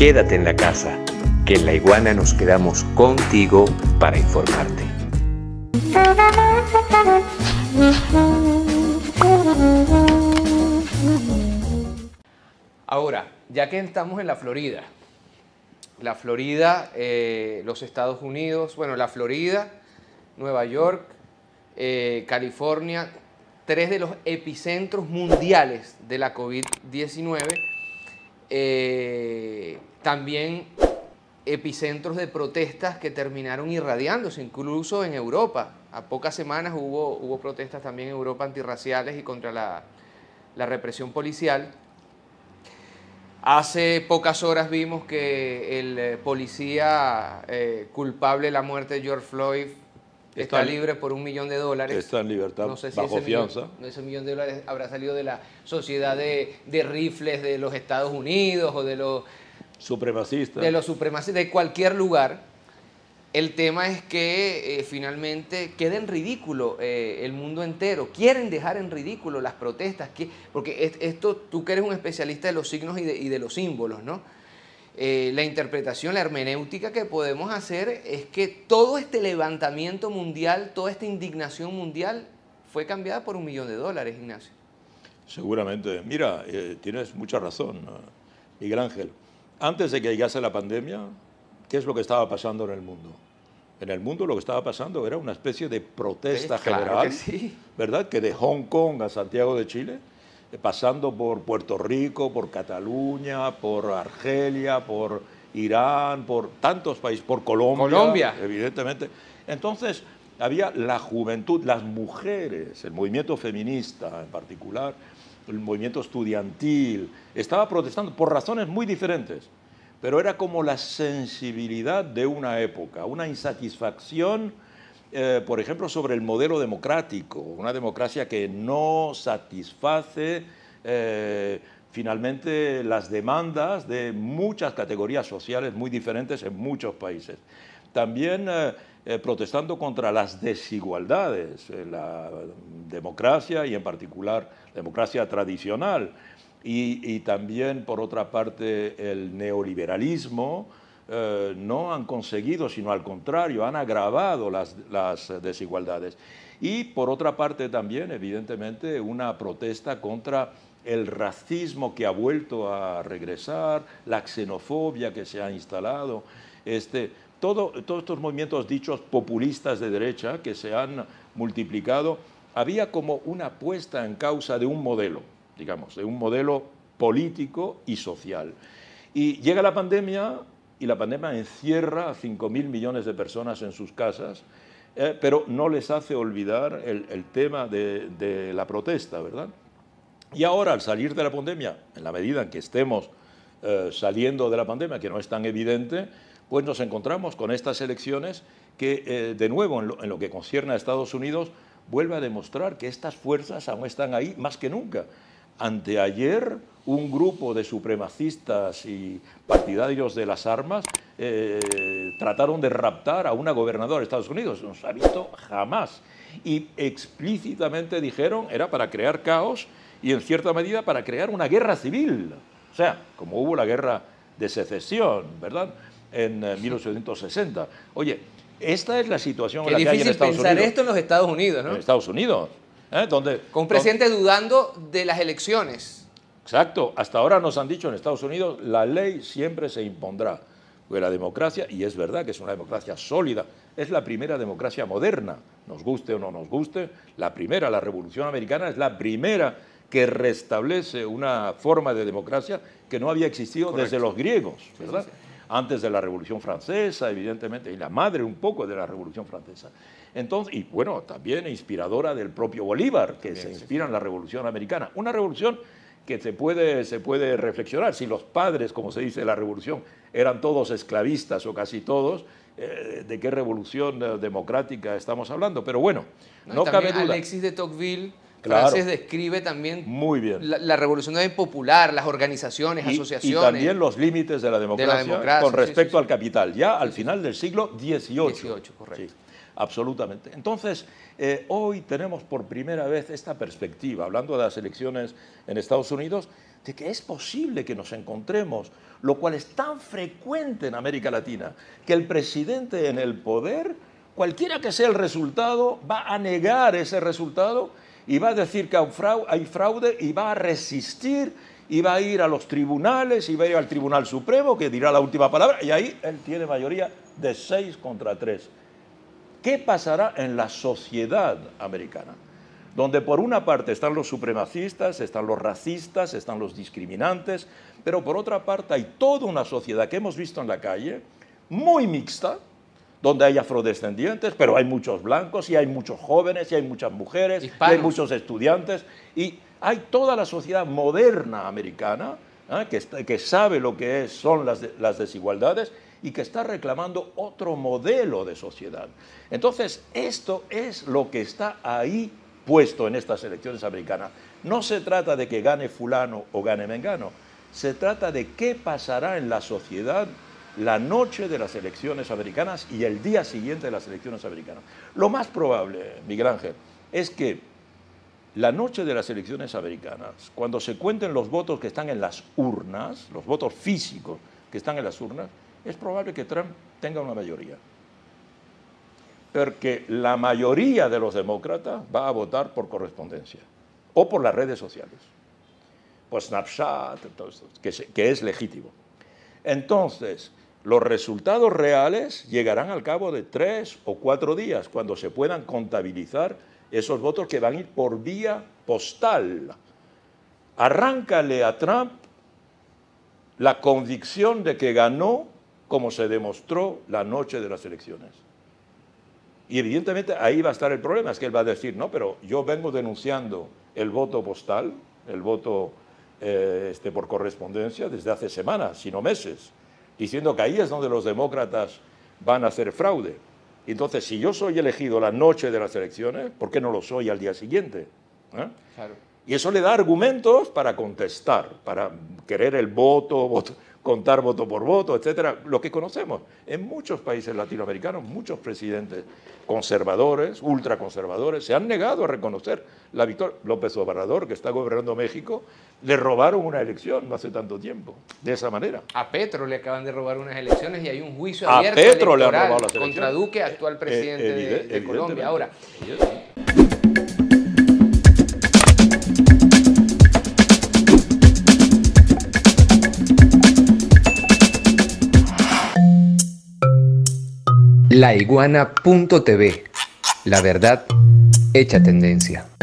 quédate en la casa, que en La Iguana nos quedamos contigo para informarte. Ahora, ya que estamos en la Florida, los Estados Unidos, bueno, la Florida, Nueva York, California, tres de los epicentros mundiales de la COVID-19, también epicentros de protestas que terminaron irradiándose, incluso en Europa. A pocas semanas hubo protestas también en Europa antirraciales y contra la represión policial. Hace pocas horas vimos que el policía culpable de la muerte de George Floyd está libre por $1 millón. Está en libertad, no sé si bajo fianza. Ese $1 millón habrá salido de la sociedad de rifles de los Estados Unidos o de los supremacistas. De los supremacistas, de cualquier lugar. El tema es que finalmente queda en ridículo el mundo entero. Quieren dejar en ridículo las protestas, porque esto, tú que eres un especialista de los signos y de los símbolos, ¿no? La interpretación, la hermenéutica que podemos hacer es que todo este levantamiento mundial, toda esta indignación mundial fue cambiada por $1 millón, Ignacio. Seguramente. Mira, tienes mucha razón, Miguel Ángel. Antes de que llegase la pandemia, ¿qué es lo que estaba pasando en el mundo? En el mundo lo que estaba pasando era una especie de protesta general, sí. ¿verdad? Que de Hong Kong a Santiago de Chile, pasando por Puerto Rico, por Cataluña, por Argelia, por Irán, por tantos países, por Colombia, evidentemente. Entonces, había la juventud, las mujeres, el movimiento feminista en particular, el movimiento estudiantil, estaba protestando por razones muy diferentes, pero era como la sensibilidad de una época, una insatisfacción, por ejemplo, sobre el modelo democrático, una democracia que no satisface finalmente las demandas de muchas categorías sociales muy diferentes en muchos países. También protestando contra las desigualdades, la democracia y en particular la democracia tradicional, y también por otra parte el neoliberalismo, no han conseguido, sino al contrario, han agravado las desigualdades. Y por otra parte también, evidentemente, una protesta contra el racismo que ha vuelto a regresar, la xenofobia que se ha instalado, todos estos movimientos dichos populistas de derecha que se han multiplicado. Había como una puesta en causa de un modelo, digamos, de un modelo político y social. Y llega la pandemia, y la pandemia encierra a 5.000 millones de personas en sus casas, pero no les hace olvidar el tema de la protesta, ¿verdad? Y ahora, al salir de la pandemia, en la medida en que estemos saliendo de la pandemia, que no es tan evidente, pues nos encontramos con estas elecciones que, de nuevo, en lo que concierne a Estados Unidos, vuelve a demostrar que estas fuerzas aún están ahí más que nunca. Anteayer, un grupo de supremacistas y partidarios de las armas trataron de raptar a una gobernadora de Estados Unidos. No se ha visto jamás. Y explícitamente dijeron era para crear caos y, en cierta medida, para crear una guerra civil. O sea, como hubo la guerra de secesión, ¿verdad?, en 1860. Oye, esta es la situación en la que hay en Estados Unidos. Qué difícil pensar esto en los Estados Unidos, ¿no? En Estados Unidos. Donde, con un presidente dudando de las elecciones. Exacto. Hasta ahora nos han dicho en Estados Unidos, la ley siempre se impondrá. Porque la democracia, y es verdad que es una democracia sólida, es la primera democracia moderna, nos guste o no nos guste, la Revolución Americana es la primera que restablece una forma de democracia que no había existido desde los griegos, ¿verdad? Sí, sí, sí. Antes de la Revolución Francesa, evidentemente, y la madre un poco de la Revolución Francesa. Entonces, y bueno, también inspiradora del propio Bolívar, que se inspira en la Revolución Americana. Una revolución que se puede reflexionar. Si los padres, como se dice, de la revolución eran todos esclavistas o casi todos, ¿de qué revolución democrática estamos hablando? Pero bueno, no cabe duda. Alexis de Tocqueville, Frances, describe también muy bien la revolución popular, las organizaciones, asociaciones. Y también los límites de la democracia, con respecto al capital, ya al final del siglo XVIII. Correcto. Sí, absolutamente. Entonces, hoy tenemos por primera vez esta perspectiva, hablando de las elecciones en Estados Unidos, de que es posible que nos encontremos, lo cual es tan frecuente en América Latina, que el presidente en el poder, cualquiera que sea el resultado, va a negar ese resultado y va a decir que hay fraude y va a resistir y va a ir a los tribunales y va a ir al Tribunal Supremo, que dirá la última palabra, y ahí él tiene mayoría de 6 contra 3. ¿Qué pasará en la sociedad americana? Donde por una parte están los supremacistas, están los racistas, están los discriminantes, pero por otra parte hay toda una sociedad que hemos visto en la calle, muy mixta, donde hay afrodescendientes, pero hay muchos blancos, y hay muchos jóvenes, y hay muchas mujeres, y hay muchos estudiantes, y hay toda la sociedad moderna americana, que sabe lo que son las desigualdades y que está reclamando otro modelo de sociedad. Entonces, esto es lo que está ahí puesto en estas elecciones americanas. No se trata de que gane fulano o gane mengano, se trata de qué pasará en la sociedad la noche de las elecciones americanas y el día siguiente de las elecciones americanas. Lo más probable, Miguel Ángel, es que la noche de las elecciones americanas, cuando se cuenten los votos que están en las urnas, los votos físicos que están en las urnas, es probable que Trump tenga una mayoría. Porque la mayoría de los demócratas va a votar por correspondencia o por las redes sociales, por Snapchat, que es legítimo. Entonces, los resultados reales llegarán al cabo de 3 o 4 días, cuando se puedan contabilizar esos votos que van a ir por vía postal. Arráncale a Trump la convicción de que ganó, como se demostró la noche de las elecciones. Y evidentemente ahí va a estar el problema, es que él va a decir, no, pero yo vengo denunciando el voto postal, el voto por correspondencia desde hace semanas, sino meses, diciendo que ahí es donde los demócratas van a hacer fraude. Entonces, si yo soy elegido la noche de las elecciones, ¿por qué no lo soy al día siguiente? Claro. Y eso le da argumentos para contestar, para querer el voto, contar voto por voto, etcétera. Lo que conocemos en muchos países latinoamericanos, muchos presidentes conservadores, ultraconservadores, se han negado a reconocer la victoria. López Obrador, que está gobernando México, le robaron una elección no hace tanto tiempo, de esa manera. A Petro le acaban de robar unas elecciones y hay un juicio a abierto Petro le han robado las contra Duque, actual presidente de Colombia. Ahora, laiguana.tv, la verdad hecha tendencia.